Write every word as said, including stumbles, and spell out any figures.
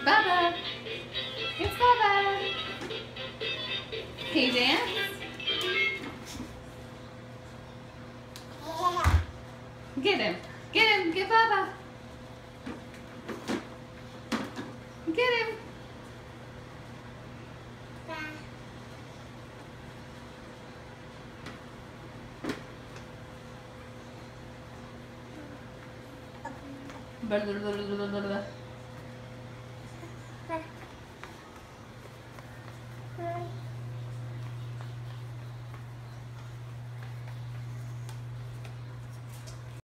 Baba. It's Baba. Can you dance? Get him. Get him. Get Baba. Get him. Blah, blah, blah, blah, blah, blah.